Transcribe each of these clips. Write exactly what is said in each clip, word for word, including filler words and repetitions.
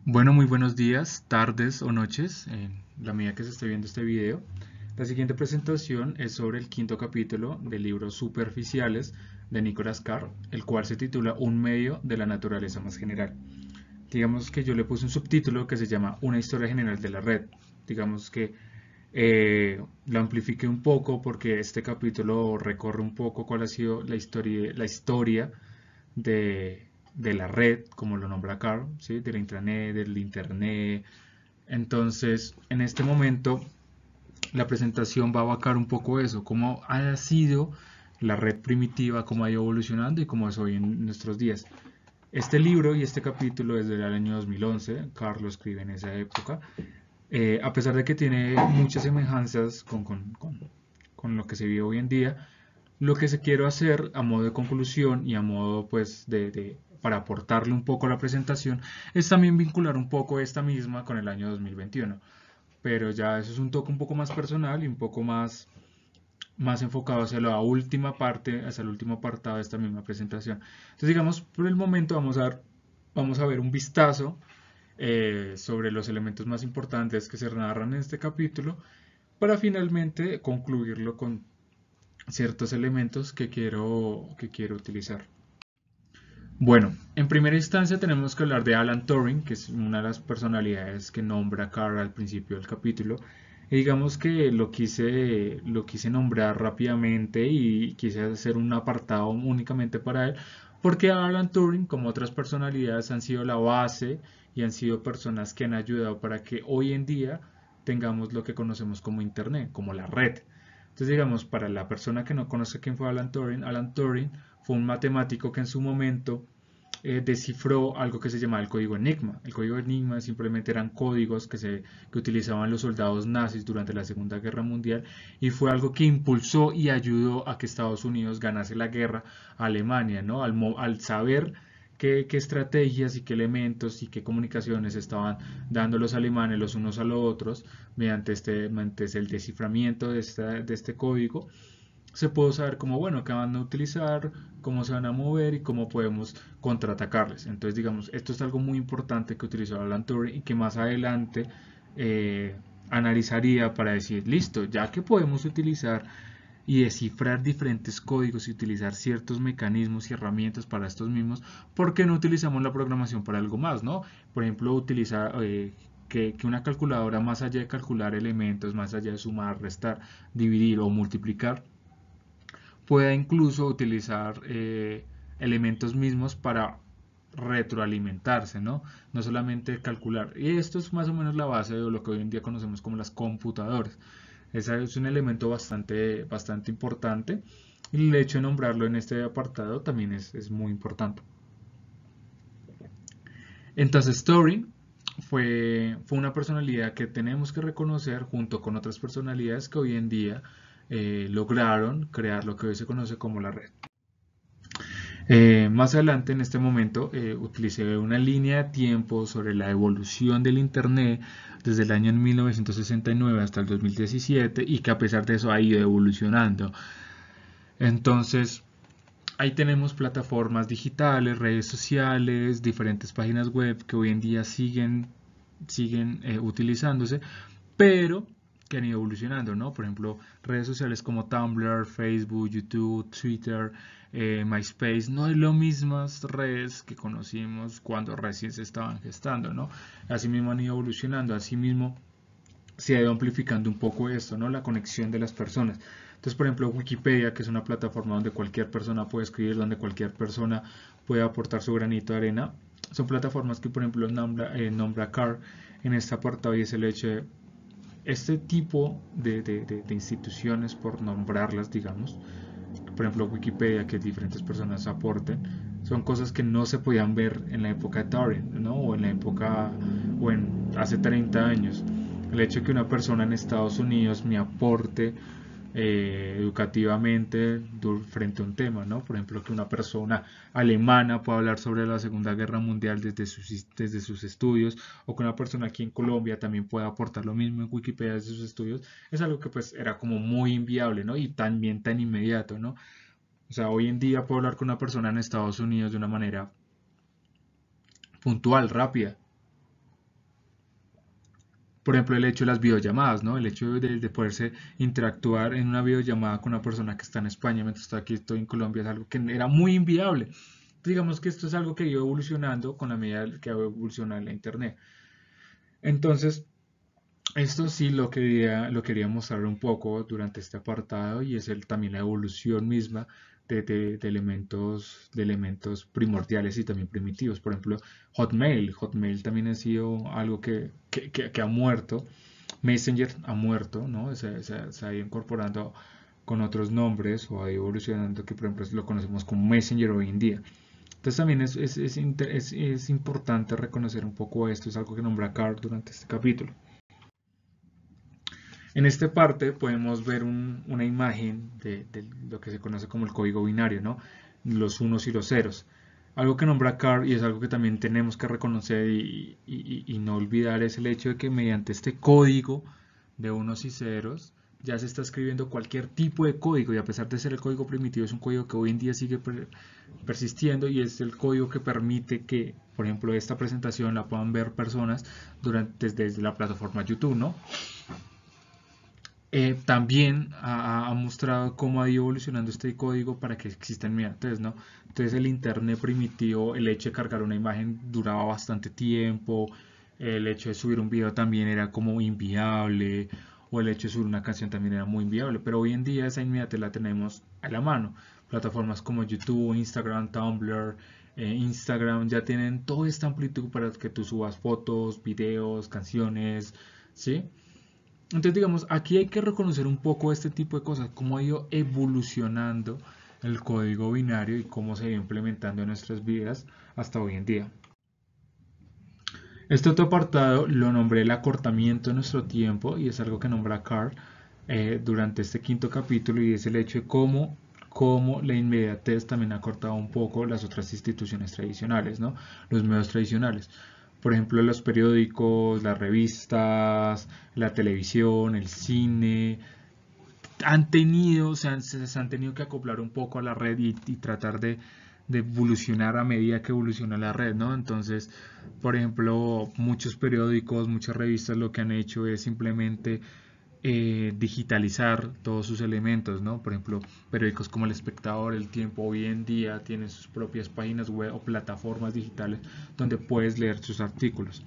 Bueno, muy buenos días, tardes o noches, en la medida que se esté viendo este video. La siguiente presentación es sobre el quinto capítulo del libro Superficiales de Nicholas Carr, el cual se titula Un medio de la naturaleza más general. Digamos que yo le puse un subtítulo que se llama Una historia general de la red. Digamos que eh, lo amplifiqué un poco porque este capítulo recorre un poco cuál ha sido la historia, la historia de, de la red, como lo nombra Carl, ¿sí? De la intranet, del internet. Entonces, en este momento, la presentación va a abarcar un poco eso, cómo ha sido la red primitiva, cómo ha ido evolucionando y cómo es hoy en nuestros días. Este libro y este capítulo es del año dos mil once, Carl lo escribe en esa época, eh, a pesar de que tiene muchas semejanzas con, con, con, con lo que se vive hoy en día, lo que se quiero hacer a modo de conclusión y a modo pues de, de para aportarle un poco a la presentación es también vincular un poco esta misma con el año dos mil veintiuno. Pero ya eso es un toque un poco más personal y un poco más, más enfocado hacia la última parte, hacia el último apartado de esta misma presentación. Entonces digamos, por el momento vamos a, vamos a ver un vistazo eh, sobre los elementos más importantes que se narran en este capítulo para finalmente concluirlo con ciertos elementos que quiero, que quiero utilizar. Bueno, en primera instancia tenemos que hablar de Alan Turing, que es una de las personalidades que nombra Carl al principio del capítulo. Y digamos que lo quise, lo quise nombrar rápidamente y quise hacer un apartado únicamente para él, porque Alan Turing, como otras personalidades, han sido la base y han sido personas que han ayudado para que hoy en día tengamos lo que conocemos como Internet, como la red. Entonces, digamos, para la persona que no conoce quién fue Alan Turing, Alan Turing fue un matemático que en su momento eh, descifró algo que se llamaba el código Enigma. El código Enigma simplemente eran códigos que, se, que utilizaban los soldados nazis durante la Segunda Guerra Mundial y fue algo que impulsó y ayudó a que Estados Unidos ganase la guerra a Alemania, ¿no? Al, al saber qué, qué, estrategias y qué elementos y qué comunicaciones estaban dando los alemanes los unos a los otros mediante, este, mediante el desciframiento de, esta, de este código, se puede saber cómo, bueno, qué van a utilizar, cómo se van a mover y cómo podemos contraatacarles. Entonces, digamos, esto es algo muy importante que utilizó Alan Turing y que más adelante eh, analizaría para decir, listo, ya que podemos utilizar y descifrar diferentes códigos y utilizar ciertos mecanismos y herramientas para estos mismos, ¿por qué no utilizamos la programación para algo más, no? Por ejemplo, utilizar eh, que, que una calculadora, más allá de calcular elementos, más allá de sumar, restar, dividir o multiplicar, pueda incluso utilizar eh, elementos mismos para retroalimentarse, ¿no? No solamente calcular. Y esto es más o menos la base de lo que hoy en día conocemos como las computadoras. Ese es un elemento bastante, bastante importante y el hecho de nombrarlo en este apartado también es, es muy importante. Entonces, Turing fue, fue una personalidad que tenemos que reconocer junto con otras personalidades que hoy en día eh, lograron crear lo que hoy se conoce como la red. Eh, más adelante, en este momento, eh, utilicé una línea de tiempo sobre la evolución del Internet desde el año mil novecientos sesenta y nueve hasta el dos mil diecisiete y que a pesar de eso ha ido evolucionando. Entonces, ahí tenemos plataformas digitales, redes sociales, diferentes páginas web que hoy en día siguen, siguen eh, utilizándose, pero que han ido evolucionando, ¿no? Por ejemplo, redes sociales como Tumblr, Facebook, YouTube, Twitter, eh, MySpace, no es lo mismas redes que conocimos cuando recién se estaban gestando, ¿no? Asimismo han ido evolucionando, asimismo se ha ido amplificando un poco esto, ¿no? La conexión de las personas. Entonces, por ejemplo, Wikipedia, que es una plataforma donde cualquier persona puede escribir, donde cualquier persona puede aportar su granito de arena, son plataformas que, por ejemplo, nombra, eh, nombra Carr en este apartado y es el hecho de este tipo de, de, de, de instituciones, por nombrarlas, digamos, por ejemplo Wikipedia, que diferentes personas aporten, son cosas que no se podían ver en la época de Turing, ¿no? O en la época, o en hace treinta años. El hecho de que una persona en Estados Unidos me aporte eh, educativamente frente a un tema, ¿no? Por ejemplo, que una persona alemana pueda hablar sobre la Segunda Guerra Mundial desde sus, desde sus estudios, o que una persona aquí en Colombia también pueda aportar lo mismo en Wikipedia desde sus estudios, es algo que pues era como muy inviable, ¿no? Y también tan inmediato, ¿no? O sea, hoy en día puedo hablar con una persona en Estados Unidos de una manera puntual, rápida, Por ejemplo, el hecho de las videollamadas, ¿no? El hecho de, de poderse interactuar en una videollamada con una persona que está en España mientras estoy aquí, estoy en Colombia, es algo que era muy inviable. Digamos que esto es algo que ha ido evolucionando con la medida que ha evolucionado la Internet. Entonces, esto sí lo quería, lo quería mostrar un poco durante este apartado y es el, también la evolución misma de, de, de elementos, de elementos primordiales y también primitivos. Por ejemplo, Hotmail. Hotmail también ha sido algo que, que, que, que ha muerto. Messenger ha muerto, ¿no? Se, se, se ha ido incorporando con otros nombres o ha ido evolucionando, que por ejemplo lo conocemos como Messenger hoy en día. Entonces también es, es, es, es, es importante reconocer un poco esto, es algo que nombra Carr durante este capítulo. En esta parte podemos ver un, una imagen de, de, lo que se conoce como el código binario, ¿no? Los unos y los ceros. Algo que nombra Carr y es algo que también tenemos que reconocer y, y, y no olvidar es el hecho de que mediante este código de unos y ceros ya se está escribiendo cualquier tipo de código y a pesar de ser el código primitivo es un código que hoy en día sigue per persistiendo y es el código que permite que, por ejemplo, esta presentación la puedan ver personas durante, desde la plataforma YouTube, ¿no? Eh, también ha, ha, mostrado cómo ha ido evolucionando este código para que exista inmediatez, ¿no? Entonces el internet primitivo, el hecho de cargar una imagen duraba bastante tiempo, el hecho de subir un video también era como inviable, o el hecho de subir una canción también era muy inviable, pero hoy en día esa inmediatez la tenemos a la mano. Plataformas como YouTube, Instagram, Tumblr, eh, Instagram ya tienen toda esta amplitud para que tú subas fotos, videos, canciones, ¿sí? Entonces, digamos, aquí hay que reconocer un poco este tipo de cosas, cómo ha ido evolucionando el código binario y cómo se ha ido implementando en nuestras vidas hasta hoy en día. Este otro apartado lo nombré el acortamiento de nuestro tiempo y es algo que nombra Carr eh, durante este quinto capítulo y es el hecho de cómo, cómo la inmediatez también ha cortado un poco las otras instituciones tradicionales, ¿no? Los medios tradicionales. Por ejemplo, los periódicos, las revistas, la televisión, el cine, han tenido, se han, se han tenido que acoplar un poco a la red y, y tratar de, de evolucionar a medida que evoluciona la red, ¿no? Entonces, por ejemplo, muchos periódicos, muchas revistas lo que han hecho es simplemente eh, digitalizar todos sus elementos, ¿no? Por ejemplo, periódicos como El Espectador, El Tiempo, hoy en día tienen sus propias páginas web o plataformas digitales donde puedes leer sus artículos.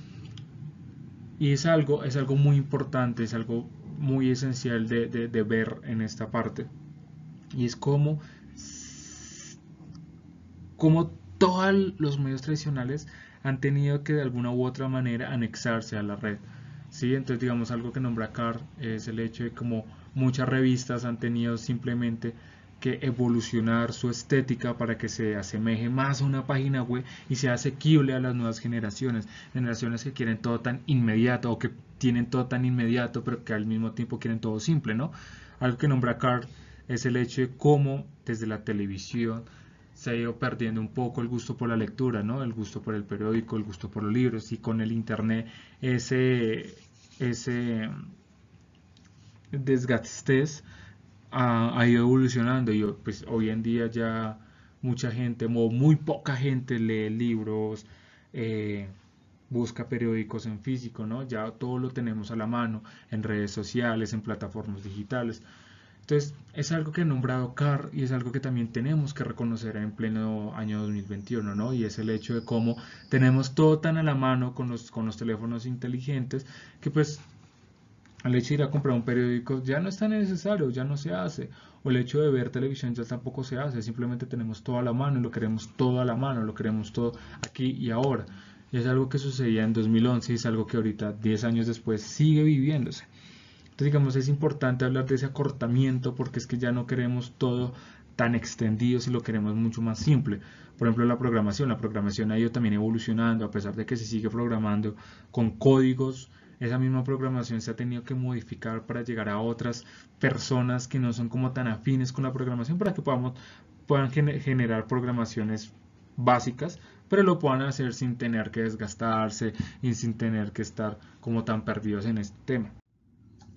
Y es algo, es algo muy importante, es algo muy esencial de, de, de ver en esta parte. Y es como, como todos los medios tradicionales han tenido que de alguna u otra manera anexarse a la red. ¿Sí? Entonces, digamos, algo que nombra Carr es el hecho de como muchas revistas han tenido simplemente que evolucionar su estética para que se asemeje más a una página web y sea asequible a las nuevas generaciones, generaciones que quieren todo tan inmediato o que tienen todo tan inmediato pero que al mismo tiempo quieren todo simple, ¿no? Algo que nombra Carr es el hecho de cómo desde la televisión se ha ido perdiendo un poco el gusto por la lectura, ¿no? El gusto por el periódico, el gusto por los libros y con el internet ese, ese desgastes ha, ha ido evolucionando y pues hoy en día ya mucha gente, o muy poca gente lee libros, eh, busca periódicos en físico, ¿no? Ya todo lo tenemos a la mano en redes sociales, en plataformas digitales. Entonces, es algo que ha nombrado Carr y es algo que también tenemos que reconocer en pleno año dos mil veintiuno, ¿no? Y es el hecho de cómo tenemos todo tan a la mano con los, con los teléfonos inteligentes que pues el hecho de ir a comprar un periódico ya no es tan necesario, ya no se hace. O el hecho de ver televisión ya tampoco se hace, simplemente tenemos todo a la mano y lo queremos todo a la mano, lo queremos todo aquí y ahora. Y es algo que sucedía en dos mil once y es algo que ahorita, diez años después, sigue viviéndose. Entonces, digamos, es importante hablar de ese acortamiento porque es que ya no queremos todo tan extendido, si lo queremos mucho más simple. Por ejemplo, la programación. La programación ha ido también evolucionando, a pesar de que se sigue programando con códigos. Esa misma programación se ha tenido que modificar para llegar a otras personas que no son como tan afines con la programación para que podamos, puedan generar programaciones básicas, pero lo puedan hacer sin tener que desgastarse y sin tener que estar como tan perdidos en este tema.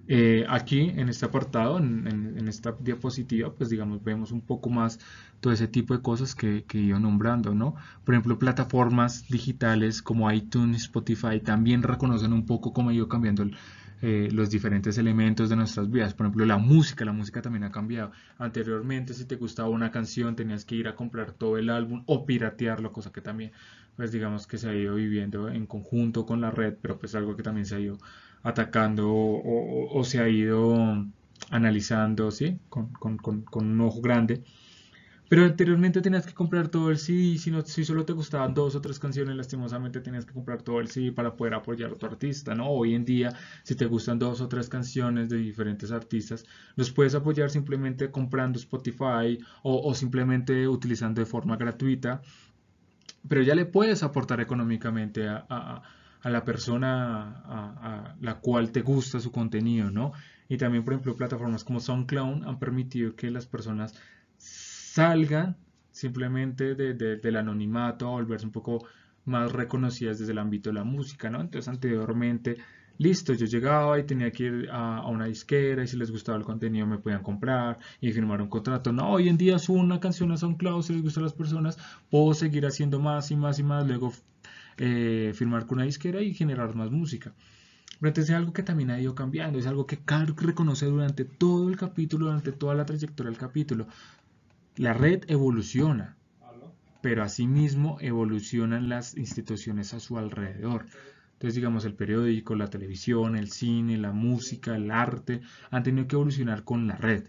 Eh, aquí en este apartado, en, en- en esta diapositiva, pues digamos, vemos un poco más todo ese tipo de cosas que, que iba nombrando, ¿no? Por ejemplo, plataformas digitales como iTunes, Spotify, también reconocen un poco cómo ha ido cambiando el- eh, los diferentes elementos de nuestras vidas. Por ejemplo, la música, la música también ha cambiado. Anteriormente, si te gustaba una canción, tenías que ir a comprar todo el álbum o piratearlo, cosa que también, pues digamos que se ha ido viviendo en conjunto con la red, pero pues algo que también se ha ido atacando o, o- o se ha ido analizando, ¿sí? Con, con- con- con un ojo grande. Pero anteriormente tenías que comprar todo el C D, si, no, si solo te gustaban dos o tres canciones, lastimosamente tenías que comprar todo el C D para poder apoyar a tu artista, ¿no? Hoy en día, si te gustan dos o tres canciones de diferentes artistas, los puedes apoyar simplemente comprando Spotify o, o simplemente utilizando de forma gratuita, pero ya le puedes aportar económicamente a, a- a la persona a, a la cual te gusta su contenido, ¿no? Y también, por ejemplo, plataformas como SoundCloud han permitido que las personas salgan simplemente de- de- del anonimato a volverse un poco más reconocidas desde el ámbito de la música, ¿no? Entonces, anteriormente, listo, yo llegaba y tenía que ir a, a una disquera y si les gustaba el contenido me podían comprar y firmar un contrato. No, hoy en día subo una canción a SoundCloud, si les gusta a las personas, puedo seguir haciendo más y más y más, luego eh, firmar con una disquera y generar más música. Pero entonces es algo que también ha ido cambiando, es algo que Carl reconoce durante todo el capítulo, durante toda la trayectoria del capítulo. La red evoluciona, pero asimismo evolucionan las instituciones a su alrededor. Entonces, digamos, el periódico, la televisión, el cine, la música, el arte, han tenido que evolucionar con la red.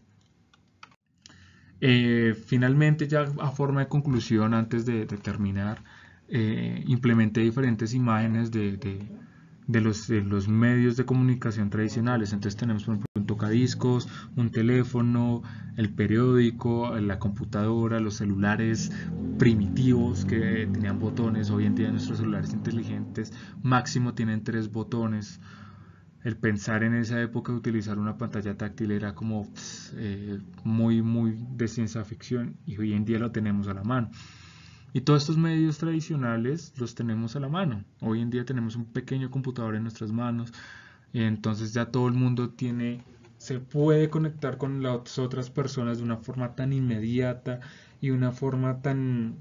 Eh, finalmente, ya a forma de conclusión, antes de, de terminar, eh, implementé diferentes imágenes de, de, de los, de los medios de comunicación tradicionales. Entonces tenemos, por ejemplo, un tocadiscos, un teléfono, el periódico, la computadora, los celulares primitivos que tenían botones. Hoy en día nuestros celulares inteligentes máximo tienen tres botones. El pensar en esa época de utilizar una pantalla táctil era como eh, muy, muy de ciencia ficción y hoy en día lo tenemos a la mano. Y todos estos medios tradicionales los tenemos a la mano. Hoy en día tenemos un pequeño computador en nuestras manos, y entonces ya todo el mundo tiene, se puede conectar con las otras personas de una forma tan inmediata y una forma tan,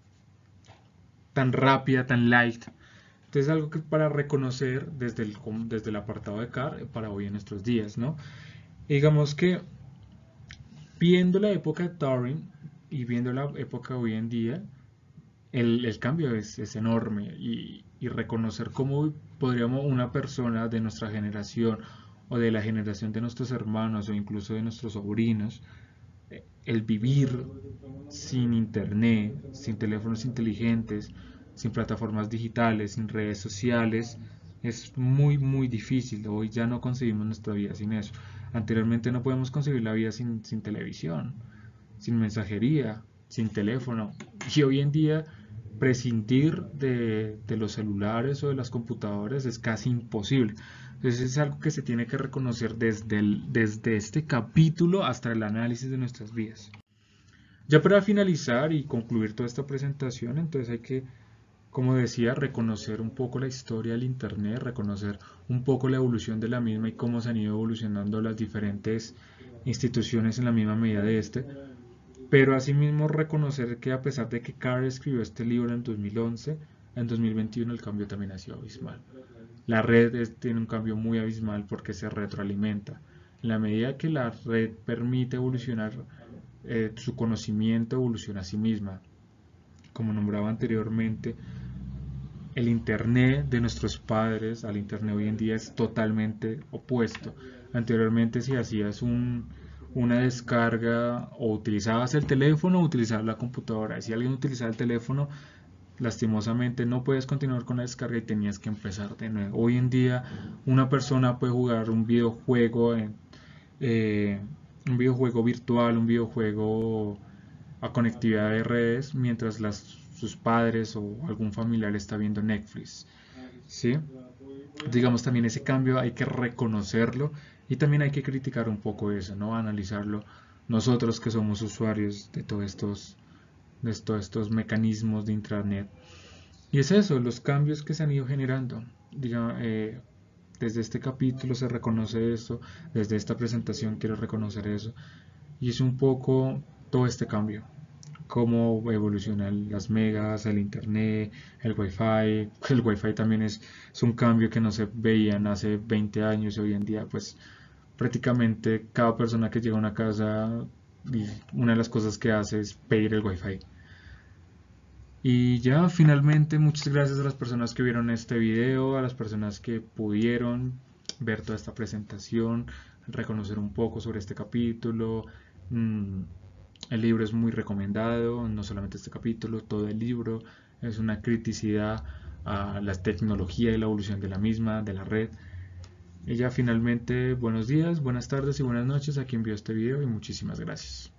tan rápida, tan light. Entonces es algo que para reconocer desde el, desde el apartado de C A R para hoy en nuestros días, ¿no? Y digamos que viendo la época de Turing y viendo la época hoy en día, el, el cambio es, es enorme y, y reconocer cómo podríamos una persona de nuestra generación o de la generación de nuestros hermanos o incluso de nuestros sobrinos, eh, el vivir sin internet, sin teléfonos inteligentes, sin plataformas digitales, sin redes sociales, es muy muy difícil. Hoy ya no concebimos nuestra vida sin eso. Anteriormente no podemos concebir la vida sin, sin televisión, sin mensajería, sin teléfono. Y hoy en día prescindir de, de los celulares o de las computadoras es casi imposible. Entonces es algo que se tiene que reconocer desde, el, desde este capítulo hasta el análisis de nuestras vidas. Ya para finalizar y concluir toda esta presentación, entonces hay que, como decía, reconocer un poco la historia del Internet, reconocer un poco la evolución de la misma y cómo se han ido evolucionando las diferentes instituciones en la misma medida de este, pero asimismo reconocer que a pesar de que Carr escribió este libro en dos mil once, en dos mil veintiuno el cambio también ha sido abismal. La red es, tiene un cambio muy abismal porque se retroalimenta. En la medida que la red permite evolucionar, eh, su conocimiento evoluciona a sí misma. Como nombraba anteriormente, el Internet de nuestros padres al Internet hoy en día es totalmente opuesto. Anteriormente si hacías un, una descarga o utilizabas el teléfono o utilizabas la computadora. Si alguien utilizaba el teléfono, lastimosamente no puedes continuar con la descarga y tenías que empezar de nuevo. Hoy en día una persona puede jugar un videojuego, en, eh, un videojuego virtual, un videojuego a conectividad de redes mientras las, sus padres o algún familiar está viendo Netflix. ¿Sí? Digamos también ese cambio hay que reconocerlo y también hay que criticar un poco eso, ¿no? Analizarlo nosotros que somos usuarios de todos estos, de todos estos mecanismos de intranet. Y es eso, los cambios que se han ido generando. Diga, eh, desde este capítulo se reconoce esto, desde esta presentación quiero reconocer eso. Y es un poco todo este cambio, cómo evolucionan las megas, el internet, el wifi. El wifi también es, es un cambio que no se veían hace veinte años y hoy en día pues prácticamente cada persona que llega a una casa y una de las cosas que hace es pedir el wifi. Y ya finalmente muchas gracias a las personas que vieron este video, a las personas que pudieron ver toda esta presentación, reconocer un poco sobre este capítulo. Mm, el libro es muy recomendado, no solamente este capítulo, todo el libro es una criticidad a la tecnología y la evolución de la misma, de la red. Y ya finalmente, buenos días, buenas tardes y buenas noches a quien vio este video y muchísimas gracias.